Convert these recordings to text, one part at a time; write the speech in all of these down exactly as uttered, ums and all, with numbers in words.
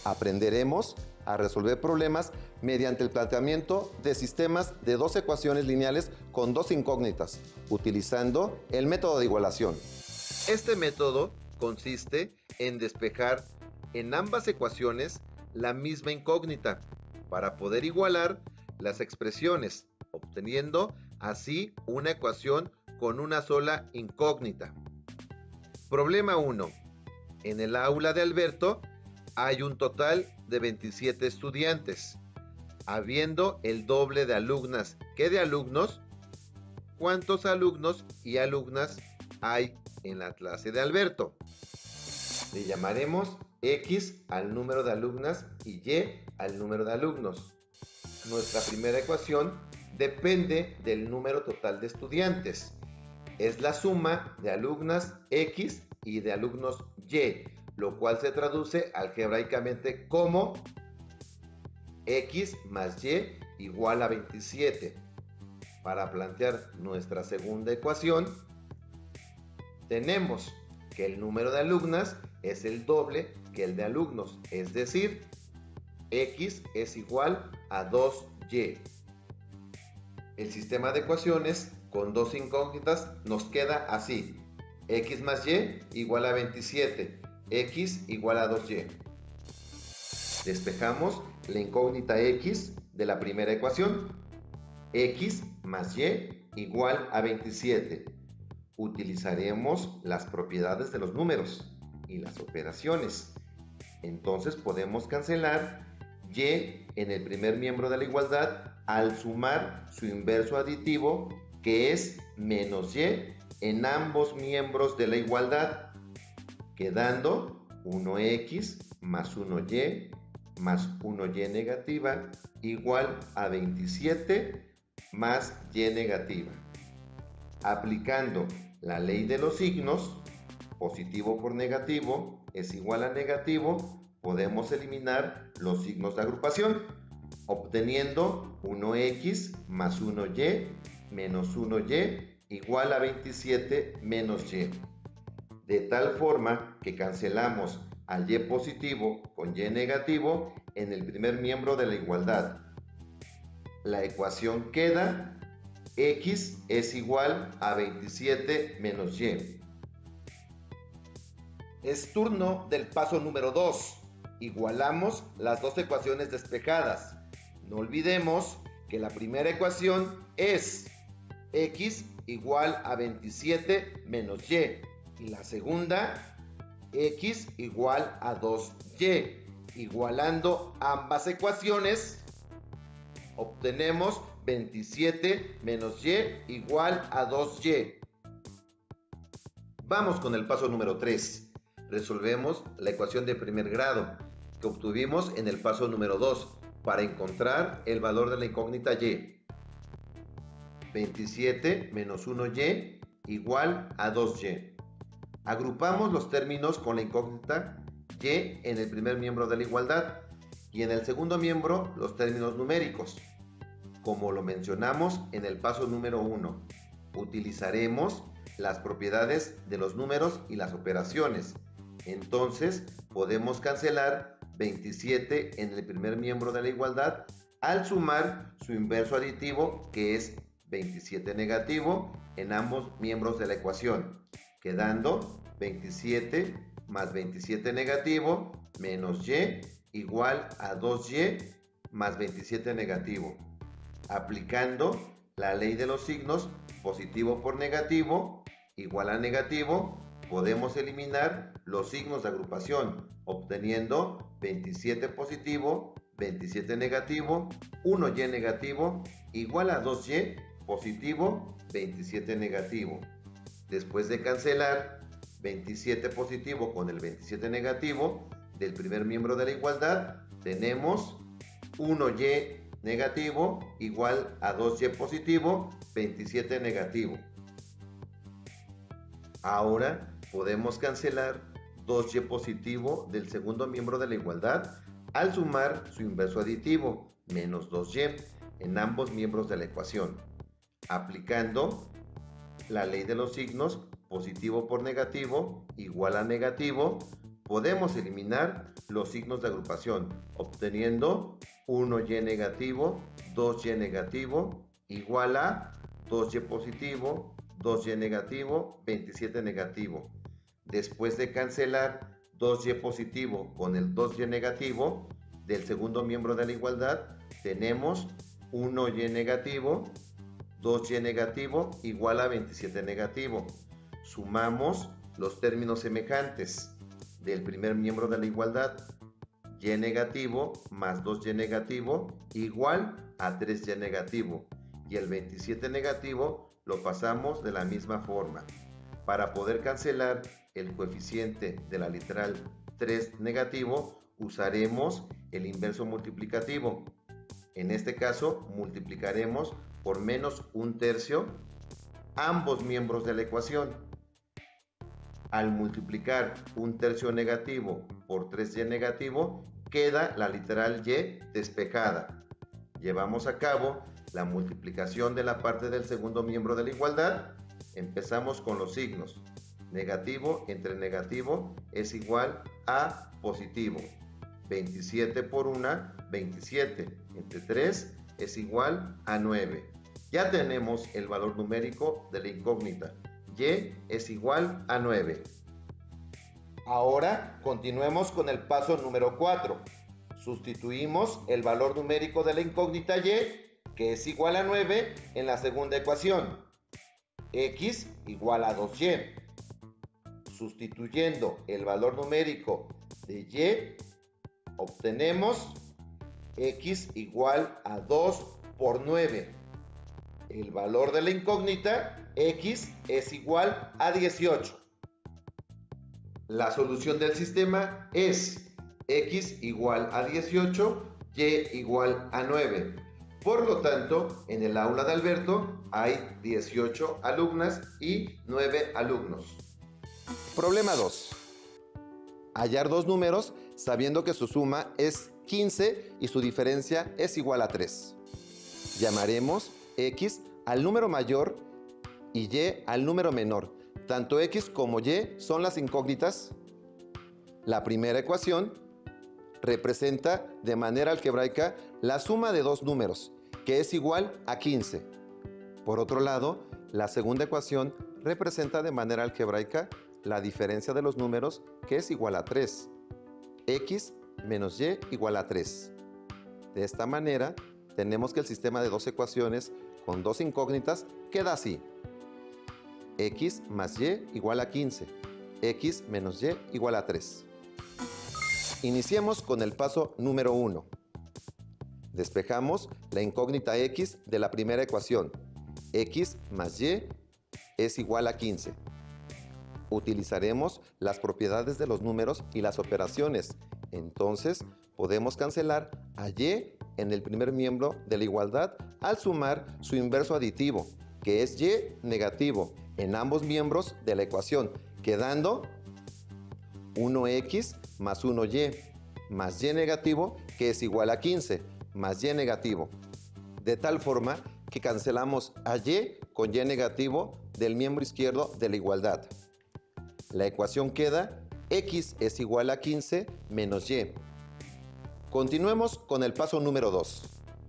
Aprenderemos a resolver problemas mediante el planteamiento de sistemas de dos ecuaciones lineales con dos incógnitas, utilizando el método de igualación. Este método consiste en despejar en ambas ecuaciones la misma incógnita para poder igualar las expresiones, obteniendo así una ecuación con una sola incógnita. Problema uno. En el aula de Alberto hay un total de veintisiete estudiantes. Habiendo el doble de alumnas que de alumnos, ¿cuántos alumnos y alumnas hay en la clase de Alberto? Le llamaremos X al número de alumnas y Y al número de alumnos. Nuestra primera ecuación depende del número total de estudiantes. Es la suma de alumnas X y de alumnos Y, lo cual se traduce algebraicamente como X más Y igual a veintisiete. Para plantear nuestra segunda ecuación, tenemos que el número de alumnas es el doble que el de alumnos, es decir, X es igual a dos Y. El sistema de ecuaciones con dos incógnitas nos queda así: X más Y igual a veintisiete, X igual a dos Y. Despejamos la incógnita X de la primera ecuación. X más Y igual a veintisiete. Utilizaremos las propiedades de los números y las operaciones. Entonces podemos cancelar Y en el primer miembro de la igualdad al sumar su inverso aditivo, que es menos Y, en ambos miembros de la igualdad, quedando uno X más uno Y más uno Y negativa igual a veintisiete más Y negativa. Aplicando la ley de los signos, positivo por negativo es igual a negativo, podemos eliminar los signos de agrupación, obteniendo uno X más uno Y menos uno Y igual a veintisiete menos Y. De tal forma que cancelamos al Y positivo con Y negativo en el primer miembro de la igualdad. La ecuación queda: X es igual a veintisiete menos Y. Es turno del paso número dos. Igualamos las dos ecuaciones despejadas. No olvidemos que la primera ecuación es X igual a veintisiete menos Y y la segunda X igual a dos Y. Igualando ambas ecuaciones, obtenemos veintisiete menos Y igual a dos Y. Vamos con el paso número tres. Resolvemos la ecuación de primer grado que obtuvimos en el paso número dos para encontrar el valor de la incógnita Y. veintisiete menos uno Y igual a dos Y. Agrupamos los términos con la incógnita Y en el primer miembro de la igualdad y en el segundo miembro los términos numéricos. Como lo mencionamos en el paso número uno, utilizaremos las propiedades de los números y las operaciones. Entonces podemos cancelar veintisiete en el primer miembro de la igualdad al sumar su inverso aditivo, que es veintisiete negativo, en ambos miembros de la ecuación, quedando veintisiete más veintisiete negativo menos Y igual a dos Y más veintisiete negativo. Aplicando la ley de los signos, positivo por negativo igual a negativo, podemos eliminar los signos de agrupación, obteniendo veintisiete positivo, veintisiete negativo, uno Y negativo igual a dos Y positivo, veintisiete negativo. Después de cancelar veintisiete positivo con el veintisiete negativo del primer miembro de la igualdad, tenemos uno Y negativo igual a dos Y positivo, veintisiete negativo. Ahora podemos cancelar dos Y positivo del segundo miembro de la igualdad al sumar su inverso aditivo, menos dos Y, en ambos miembros de la ecuación. Aplicando la ley de los signos, positivo por negativo igual a negativo, podemos eliminar los signos de agrupación, obteniendo uno y negativo, dos y negativo, igual a dos y positivo, dos y negativo, veintisiete negativo. Después de cancelar dos y positivo con el dos y negativo del segundo miembro de la igualdad, tenemos uno y negativo, dos y negativo, igual a veintisiete negativo. Sumamos los términos semejantes del primer miembro de la igualdad, y negativo más dos y negativo igual a tres y negativo, y el veintisiete negativo lo pasamos de la misma forma. Para poder cancelar el coeficiente de la literal tres negativo, usaremos el inverso multiplicativo. En este caso, multiplicaremos por menos un tercio ambos miembros de la ecuación. Al multiplicar un tercio negativo por tres y negativo, queda la literal y despejada. Llevamos a cabo la multiplicación de la parte del segundo miembro de la igualdad. Empezamos con los signos. Negativo entre negativo es igual a positivo. veintisiete por uno, veintisiete. Entre tres es igual a nueve. Ya tenemos el valor numérico de la incógnita. Y es igual a nueve. Ahora continuemos con el paso número cuatro. Sustituimos el valor numérico de la incógnita y, que es igual a nueve, en la segunda ecuación. X igual a dos y. Sustituyendo el valor numérico de y, obtenemos x igual a dos por nueve. El valor de la incógnita, x, es igual a dieciocho. La solución del sistema es x igual a dieciocho, y igual a nueve. Por lo tanto, en el aula de Alberto hay dieciocho alumnas y nueve alumnos. Problema dos. Hallar dos números sabiendo que su suma es quince y su diferencia es igual a tres. Llamaremos x al número mayor y y al número menor. Tanto x como y son las incógnitas. La primera ecuación representa de manera algebraica la suma de dos números, que es igual a quince. Por otro lado, la segunda ecuación representa de manera algebraica la diferencia de los números, que es igual a tres. X menos y igual a tres. De esta manera, tenemos que el sistema de dos ecuaciones con dos incógnitas queda así. X más y igual a quince. X menos y igual a tres. Iniciemos con el paso número uno. Despejamos la incógnita x de la primera ecuación. X más y es igual a quince. Utilizaremos las propiedades de los números y las operaciones. Entonces, podemos cancelar a y en el primer miembro de la igualdad al sumar su inverso aditivo, que es y negativo, en ambos miembros de la ecuación, quedando uno x más uno y más y negativo, que es igual a quince, más y negativo. De tal forma que cancelamos a y con y negativo del miembro izquierdo de la igualdad. La ecuación queda x es igual a quince menos y. Continuemos con el paso número dos.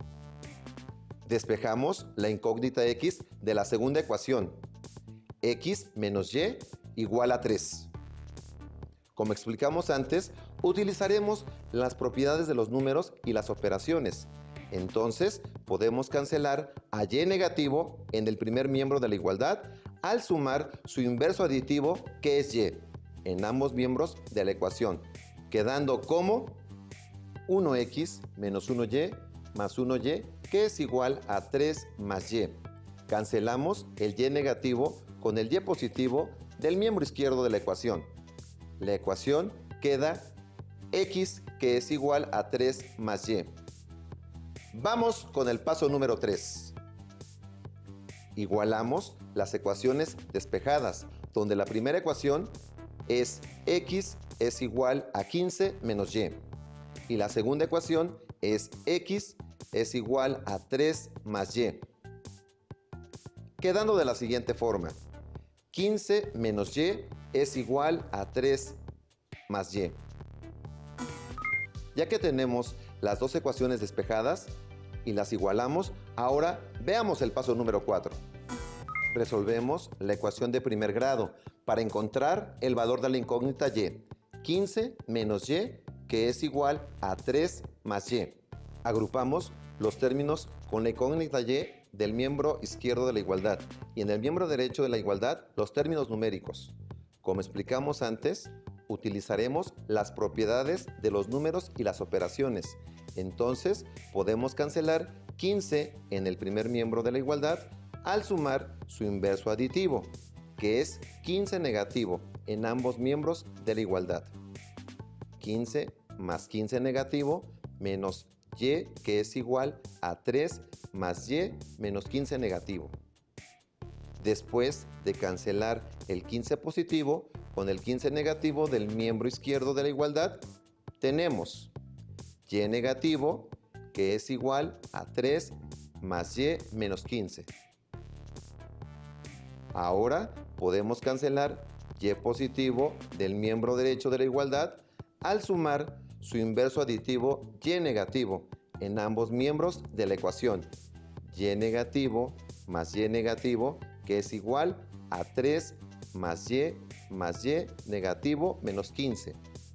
Despejamos la incógnita x de la segunda ecuación. X menos y igual a tres. Como explicamos antes, utilizaremos las propiedades de los números y las operaciones. Entonces, podemos cancelar a y negativo en el primer miembro de la igualdad al sumar su inverso aditivo, que es y, en ambos miembros de la ecuación, quedando como uno x menos uno y más uno y, que es igual a tres más y. Cancelamos el y negativo con el y positivo del miembro izquierdo de la ecuación. La ecuación queda x, que es igual a tres más y. Vamos con el paso número tres. Igualamos las ecuaciones despejadas, donde la primera ecuación es x es igual a quince menos y. Y la segunda ecuación es x es igual a tres más y. Quedando de la siguiente forma. quince menos y es igual a tres más Y. Ya que tenemos las dos ecuaciones despejadas y las igualamos, ahora veamos el paso número cuatro. Resolvemos la ecuación de primer grado para encontrar el valor de la incógnita Y. quince menos Y, que es igual a tres más Y. Agrupamos los términos con la incógnita Y del miembro izquierdo de la igualdad y en el miembro derecho de la igualdad los términos numéricos. Como explicamos antes, utilizaremos las propiedades de los números y las operaciones. Entonces, podemos cancelar quince en el primer miembro de la igualdad al sumar su inverso aditivo, que es quince negativo en ambos miembros de la igualdad. quince más quince negativo menos Y, que es igual a tres más Y menos quince negativo. Después de cancelar el quince positivo con el quince negativo del miembro izquierdo de la igualdad, tenemos Y negativo, que es igual a tres más Y menos quince. Ahora podemos cancelar Y positivo del miembro derecho de la igualdad al sumar su inverso aditivo Y negativo en ambos miembros de la ecuación. Y negativo más Y negativo, que es igual a tres más Y más Y negativo menos quince.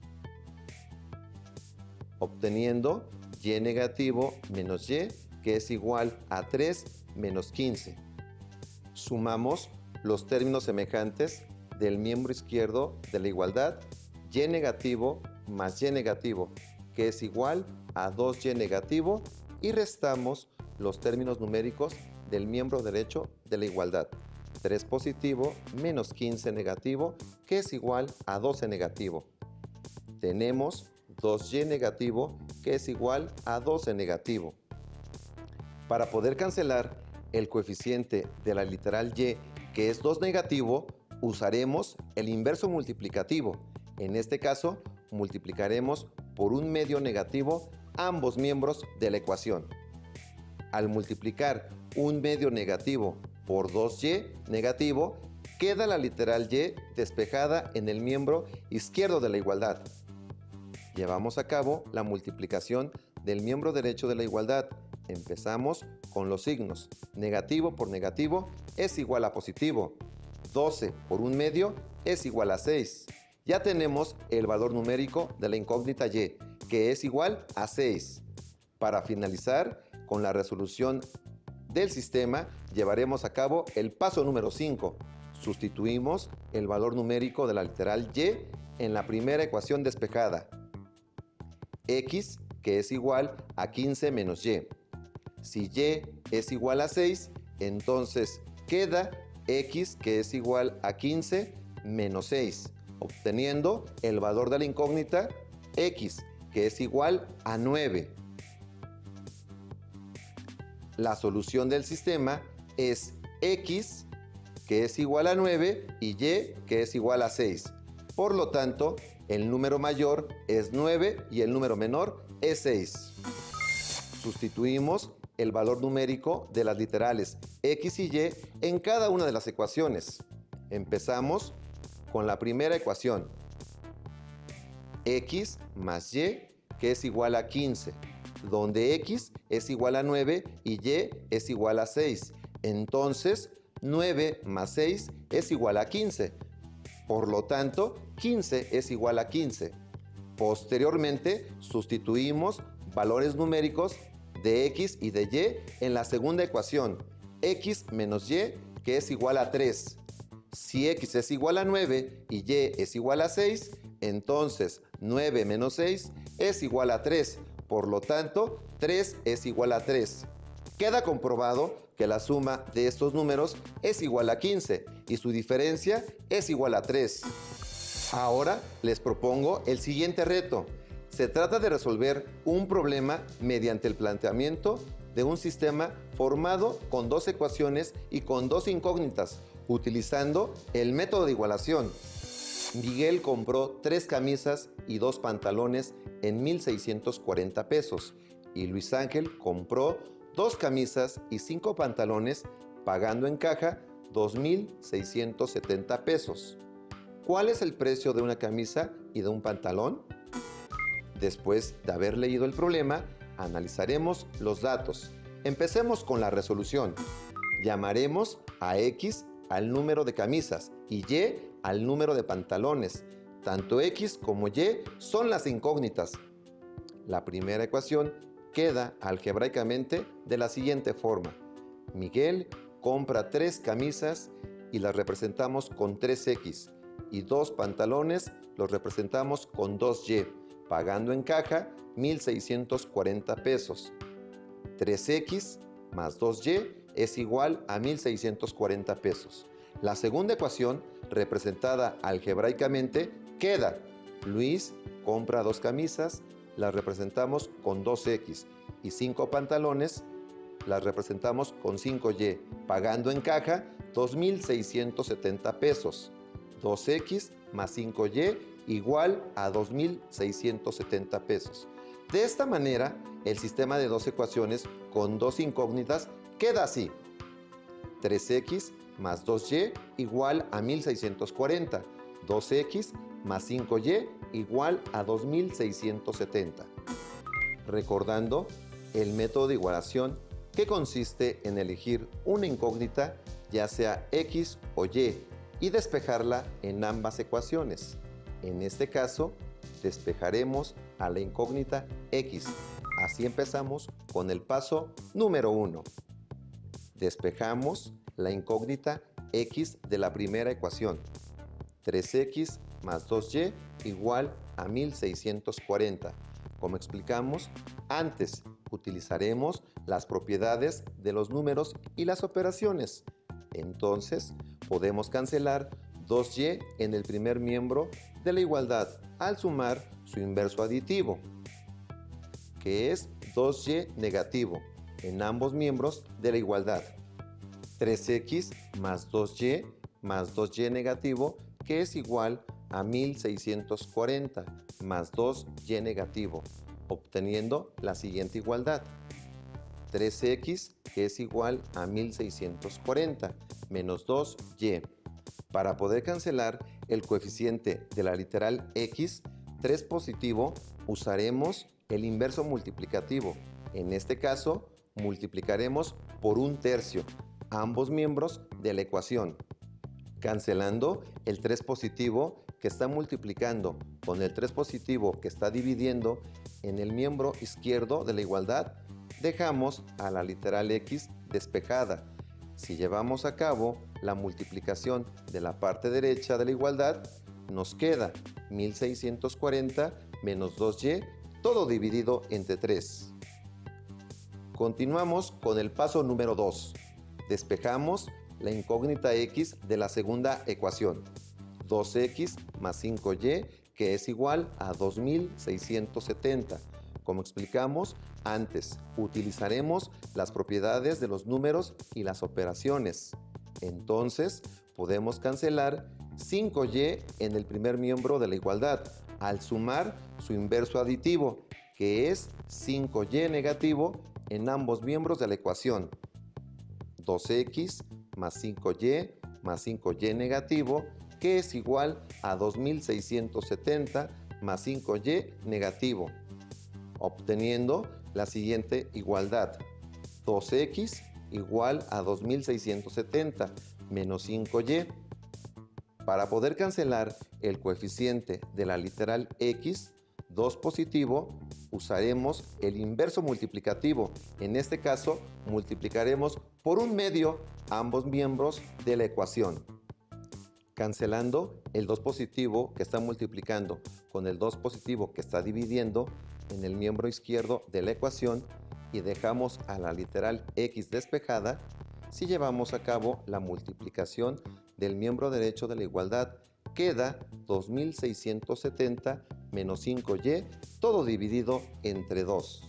Obteniendo Y negativo menos Y, que es igual a tres menos quince. Sumamos los términos semejantes del miembro izquierdo de la igualdad, Y negativo más Y negativo, que es igual a dos Y negativo, y restamos los términos numéricos del miembro derecho de la igualdad, tres positivo menos quince negativo, que es igual a doce negativo. Tenemos dos Y negativo, que es igual a doce negativo. Para poder cancelar el coeficiente de la literal Y, que es dos negativo, usaremos el inverso multiplicativo. En este caso, multiplicaremos por un medio negativo ambos miembros de la ecuación. Al multiplicar un medio negativo por dos Y negativo, queda la literal Y despejada en el miembro izquierdo de la igualdad. Llevamos a cabo la multiplicación del miembro derecho de la igualdad. Empezamos con los signos. Negativo por negativo es igual a positivo. doce por un medio es igual a seis. Ya tenemos el valor numérico de la incógnita Y, que es igual a seis. Para finalizar con la resolución del sistema, llevaremos a cabo el paso número cinco. Sustituimos el valor numérico de la literal Y en la primera ecuación despejada. X, que es igual a quince menos Y. Si Y es igual a seis, entonces queda X, que es igual a quince menos seis, obteniendo el valor de la incógnita X, que es igual a nueve. La solución del sistema es X, que es igual a nueve, y Y, que es igual a seis. Por lo tanto, el número mayor es nueve y el número menor es seis. Sustituimos el valor numérico de las literales X y Y en cada una de las ecuaciones. Empezamos con la primera ecuación. X más Y, que es igual a quince, donde X es igual a nueve y Y es igual a seis. Entonces, nueve más seis es igual a quince. Por lo tanto, quince es igual a quince. Posteriormente, sustituimos valores numéricos de X y de Y en la segunda ecuación. X menos Y, que es igual a tres. Si X es igual a nueve y Y es igual a seis, entonces nueve menos seis es igual a tres. Por lo tanto, tres es igual a tres. Queda comprobado que la suma de estos números es igual a quince y su diferencia es igual a tres. Ahora les propongo el siguiente reto. Se trata de resolver un problema mediante el planteamiento de un sistema formado con dos ecuaciones y con dos incógnitas, utilizando el método de igualación. Miguel compró tres camisas y dos pantalones en mil seiscientos cuarenta pesos y Luis Ángel compró dos camisas y cinco pantalones pagando en caja dos mil seiscientos setenta pesos. ¿cuál es el precio de una camisa y de un pantalón? Después de haber leído el problema, analizaremos los datos. Empecemos con la resolución. Llamaremos a X al número de camisas y Y al número de pantalones. Tanto X como Y son las incógnitas. La primera ecuación queda algebraicamente de la siguiente forma. Miguel compra tres camisas y las representamos con tres X y dos pantalones los representamos con dos Y, pagando en caja mil seiscientos cuarenta pesos. tres X más dos Y es igual a mil seiscientos cuarenta pesos. La segunda ecuación, representada algebraicamente, queda. Luis compra dos camisas, las representamos con dos X y cinco pantalones, las representamos con cinco Y, pagando en caja dos mil seiscientos setenta pesos. dos X más cinco Y igual a dos mil seiscientos setenta pesos. De esta manera, el sistema de dos ecuaciones con dos incógnitas queda así. tres X más dos Y igual a mil seiscientos cuarenta. dos X más cinco Y igual a dos mil seiscientos setenta. Recordando el método de igualación, que consiste en elegir una incógnita, ya sea X o Y, y despejarla en ambas ecuaciones. En este caso, despejaremos a la incógnita X. Así empezamos con el paso número uno. Despejamos la incógnita X de la primera ecuación. tres X más dos Y igual a mil seiscientos cuarenta. Como explicamos antes, utilizaremos las propiedades de los números y las operaciones. Entonces, podemos cancelar dos Y en el primer miembro de la igualdad al sumar su inverso aditivo, que es dos Y negativo en ambos miembros de la igualdad. tres X más dos Y más dos Y negativo, que es igual a mil seiscientos cuarenta más dos Y negativo, obteniendo la siguiente igualdad. tres X, que es igual a mil seiscientos cuarenta menos dos Y. Para poder cancelar el coeficiente de la literal X, tres positivo, usaremos el inverso multiplicativo. En este caso, multiplicaremos por un tercio ambos miembros de la ecuación. Cancelando el tres positivo que está multiplicando con el tres positivo que está dividiendo en el miembro izquierdo de la igualdad, dejamos a la literal X despejada. Si llevamos a cabo la multiplicación de la parte derecha de la igualdad, nos queda mil seiscientos cuarenta menos dos Y, todo dividido entre tres. Continuamos con el paso número dos. Despejamos la incógnita X de la segunda ecuación. dos X más cinco Y, que es igual a dos mil seiscientos setenta. Como explicamos antes, utilizaremos las propiedades de los números y las operaciones. Entonces, podemos cancelar cinco Y en el primer miembro de la igualdad al sumar su inverso aditivo, que es cinco Y negativo en ambos miembros de la ecuación. dos X más cinco Y más cinco Y negativo, que es igual a dos mil seiscientos setenta más cinco Y negativo, obteniendo la siguiente igualdad. dos X igual a dos mil seiscientos setenta menos cinco Y. Para poder cancelar el coeficiente de la literal X, dos positivo, usaremos el inverso multiplicativo. En este caso, multiplicaremos por un medio ambos miembros de la ecuación. Cancelando el dos positivo que está multiplicando con el dos positivo que está dividiendo en el miembro izquierdo de la ecuación y dejamos a la literal X despejada, si llevamos a cabo la multiplicación del miembro derecho de la igualdad, queda dos mil seiscientos setenta menos cinco Y, todo dividido entre dos.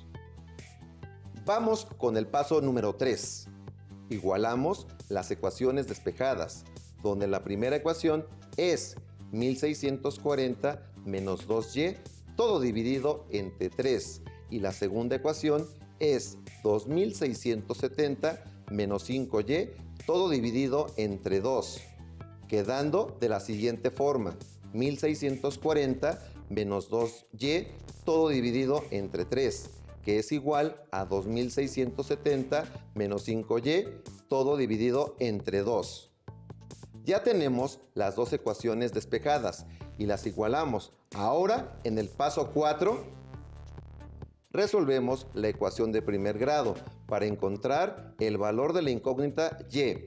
Vamos con el paso número tres. Igualamos las ecuaciones despejadas, donde la primera ecuación es mil seiscientos cuarenta menos dos Y, todo dividido entre tres, y la segunda ecuación es dos mil seiscientos setenta menos cinco Y, todo dividido entre dos, quedando de la siguiente forma: mil seiscientos cuarenta menos dos y, todo dividido entre tres, que es igual a dos mil seiscientos setenta menos cinco y, todo dividido entre dos. Ya tenemos las dos ecuaciones despejadas y las igualamos. Ahora, en el paso cuatro, resolvemos la ecuación de primer grado para encontrar el valor de la incógnita y.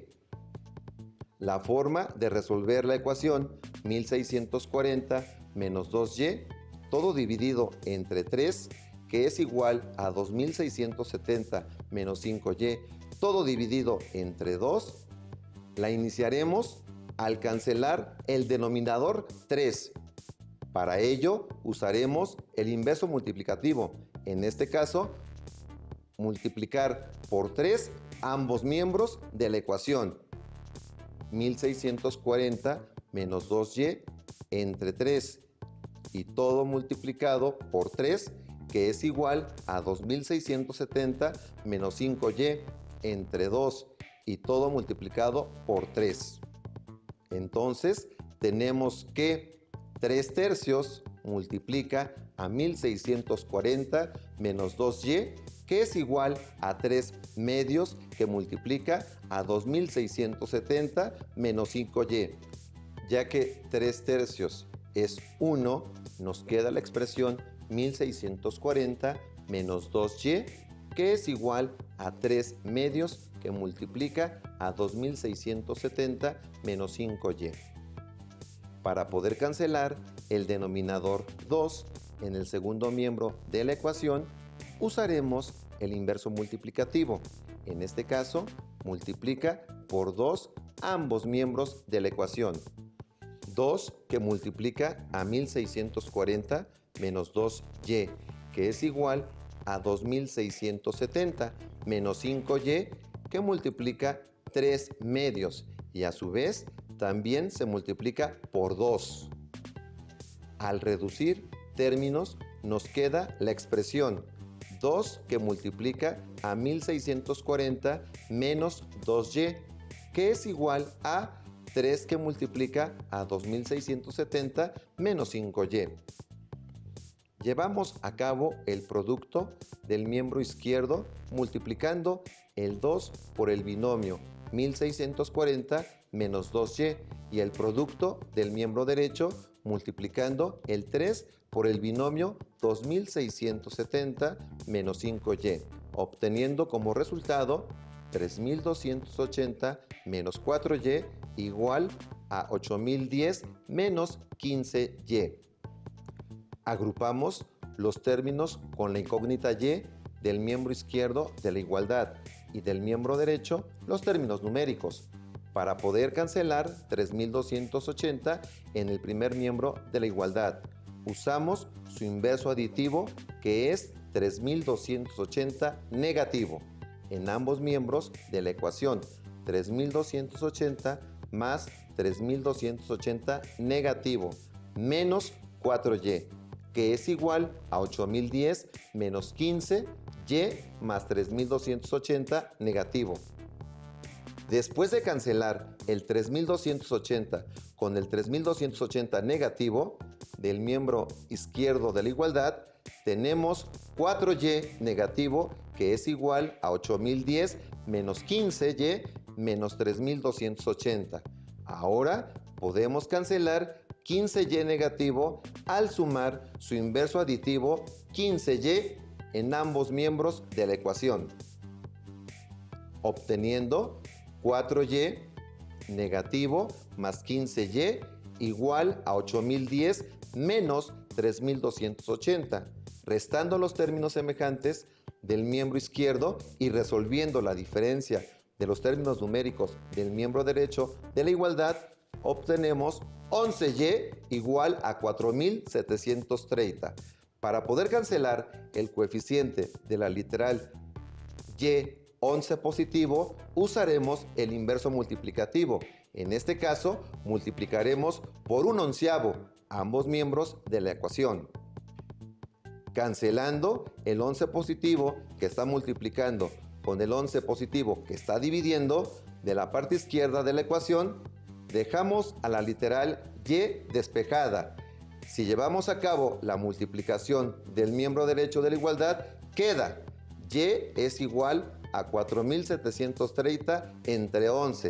La forma de resolver la ecuación mil seiscientos cuarenta menos dos y, todo dividido entre tres, que es igual a dos mil seiscientos setenta menos cinco y, todo dividido entre dos, la iniciaremos al cancelar el denominador tres. Para ello usaremos el inverso multiplicativo. En este caso, multiplicar por tres ambos miembros de la ecuación. mil seiscientos cuarenta menos dos y entre tres y todo multiplicado por tres, que es igual a dos mil seiscientos setenta menos cinco y entre dos y todo multiplicado por tres. Entonces tenemos que tres tercios multiplica a mil seiscientos cuarenta menos dos y, que es igual a tres medios, que multiplica a dos mil seiscientos setenta menos cinco y. Ya que tres tercios es uno, nos queda la expresión mil seiscientos cuarenta menos dos y, que es igual a tres medios, que multiplica a dos mil seiscientos setenta menos cinco y. Para poder cancelar el denominador dos en el segundo miembro de la ecuación, usaremos el inverso multiplicativo. En este caso, multiplica por dos ambos miembros de la ecuación. dos que multiplica a mil seiscientos cuarenta menos dos y, que es igual a dos mil seiscientos setenta menos cinco y, que multiplica tres medios y a su vez también se multiplica por dos. Al reducir términos nos queda la expresión dos que multiplica a mil seiscientos cuarenta menos dos y, que es igual a tres que multiplica a dos mil seiscientos setenta menos cinco y. Llevamos a cabo el producto del miembro izquierdo multiplicando el dos por el binomio mil seiscientos cuarenta menos dos y y el producto del miembro derecho multiplicando el tres por el binomio dos mil seiscientos setenta menos cinco y, obteniendo como resultado tres mil doscientos ochenta menos cuatro y igual a ocho mil diez menos quince y. Agrupamos los términos con la incógnita y del miembro izquierdo de la igualdad y del miembro derecho los términos numéricos, para poder cancelar tres mil doscientos ochenta en el primer miembro de la igualdad. Usamos su inverso aditivo, que es tres mil doscientos ochenta negativo. En ambos miembros de la ecuación, tres mil doscientos ochenta más tres mil doscientos ochenta negativo, menos cuatro y, que es igual a ocho mil diez menos quince y más tres mil doscientos ochenta negativo. Después de cancelar el tres mil doscientos ochenta con el tres mil doscientos ochenta negativo del miembro izquierdo de la igualdad, tenemos cuatro y negativo, que es igual a ocho mil diez menos quince y menos tres mil doscientos ochenta. Ahora podemos cancelar quince y negativo al sumar su inverso aditivo quince y en ambos miembros de la ecuación, obteniendo cuatro y negativo más quince y igual a ocho mil diez menos tres mil doscientos ochenta, restando los términos semejantes del miembro izquierdo y resolviendo la diferencia de los términos numéricos del miembro derecho de la igualdad, obtenemos once y igual a cuatro mil setecientos treinta. Para poder cancelar el coeficiente de la literal y once positivo, usaremos el inverso multiplicativo. En este caso, multiplicaremos por un onceavo ambos miembros de la ecuación. Cancelando el once positivo que está multiplicando con el once positivo que está dividiendo, de la parte izquierda de la ecuación, Dejamos a la literal Y despejada. Si llevamos a cabo la multiplicación del miembro derecho de la igualdad, queda Y es igual a cuatro mil setecientos treinta entre once.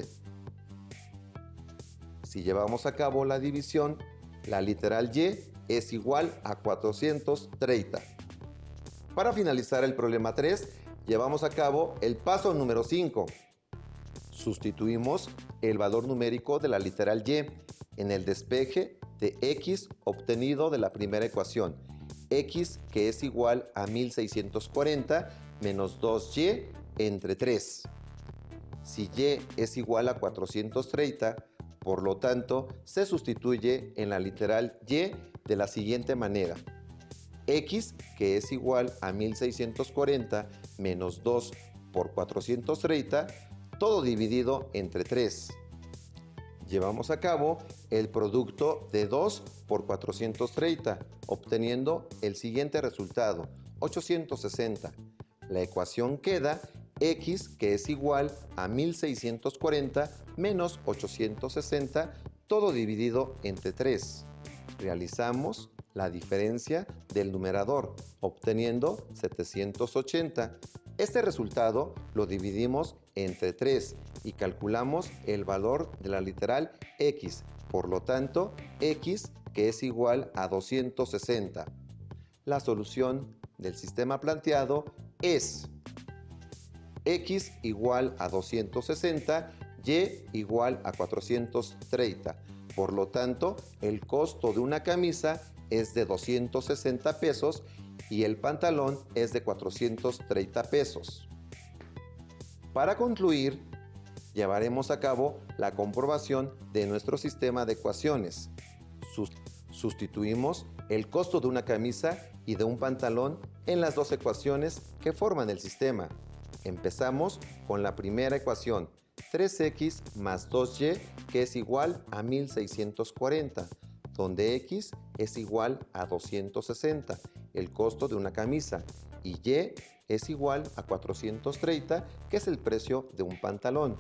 Si llevamos a cabo la división, la literal Y es igual a cuatrocientos treinta. Para finalizar el problema tres, llevamos a cabo el paso número cinco. Sustituimos el valor numérico de la literal Y en el despeje de X obtenido de la primera ecuación. X, que es igual a mil seiscientos cuarenta menos dos Y entre tres. Si Y es igual a cuatrocientos treinta, por lo tanto, se sustituye en la literal Y de la siguiente manera. X, que es igual a mil seiscientos cuarenta menos dos por cuatrocientos treinta, todo dividido entre tres. Llevamos a cabo el producto de dos por cuatrocientos treinta, obteniendo el siguiente resultado, ochocientos sesenta. La ecuación queda X, que es igual a mil seiscientos cuarenta menos ochocientos sesenta, todo dividido entre tres. Realizamos la diferencia del numerador, obteniendo setecientos ochenta. Este resultado lo dividimos entre tres y calculamos el valor de la literal X. Por lo tanto, X, que es igual a doscientos sesenta. La solución del sistema planteado es X igual a doscientos sesenta, Y igual a cuatrocientos treinta. Por lo tanto, el costo de una camisa es de doscientos sesenta pesos y el pantalón es de cuatrocientos treinta pesos. Para concluir, llevaremos a cabo la comprobación de nuestro sistema de ecuaciones. Sustituimos el costo de una camisa y de un pantalón en las dos ecuaciones que forman el sistema. Empezamos con la primera ecuación, tres X más dos Y, que es igual a mil seiscientos cuarenta, donde X es igual a doscientos sesenta, el costo de una camisa, y Y es igual a cuatrocientos treinta, que es el precio de un pantalón.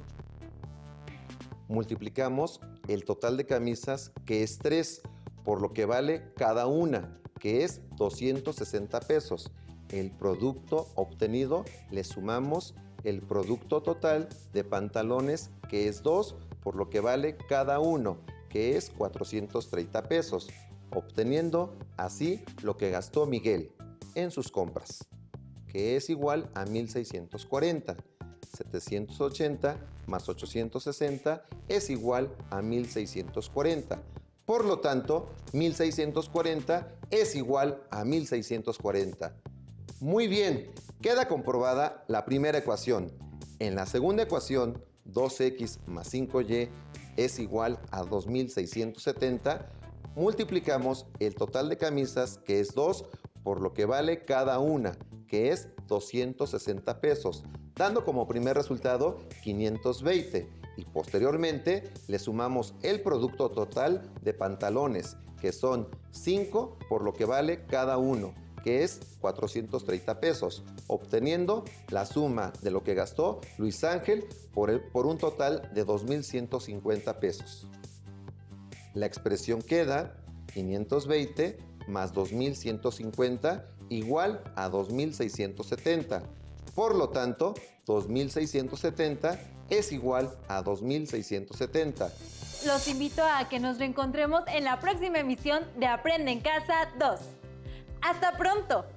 Multiplicamos el total de camisas, que es tres, por lo que vale cada una, que es doscientos sesenta pesos. El producto obtenido le sumamos el producto total de pantalones, que es dos, por lo que vale cada uno, que es cuatrocientos treinta pesos, obteniendo así lo que gastó Miguel en sus compras, que es igual a mil seiscientos cuarenta. setecientos ochenta más ochocientos sesenta es igual a mil seiscientos cuarenta. Por lo tanto, mil seiscientos cuarenta es igual a mil seiscientos cuarenta. Muy bien, queda comprobada la primera ecuación. En la segunda ecuación, dos X más cinco Y es igual a dos mil seiscientos setenta, multiplicamos el total de camisas, que es dos, por lo que vale cada una, que es doscientos sesenta pesos, dando como primer resultado quinientos veinte, y posteriormente le sumamos el producto total de pantalones, que son cinco, por lo que vale cada uno, que es cuatrocientos treinta pesos, obteniendo la suma de lo que gastó Luis Ángel por, el, por un total de dos mil ciento cincuenta pesos. La expresión queda quinientos veinte más dos mil ciento cincuenta igual a dos mil seiscientos setenta. Por lo tanto, dos mil seiscientos setenta es igual a dos mil seiscientos setenta. Los invito a que nos reencontremos en la próxima emisión de Aprende en Casa dos. ¡Hasta pronto!